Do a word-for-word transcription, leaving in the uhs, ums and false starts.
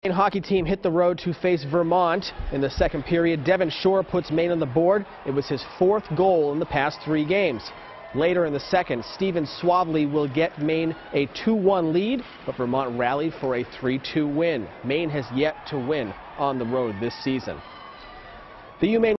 The hockey team hit the road to face Vermont in the second period. Devon Shore puts Maine on the board. It was his fourth goal in the past three games. Later in the second, Stephen Swavely will get Maine a two one lead, but Vermont rallied for a three two win. Maine has yet to win on the road this season. The UMaine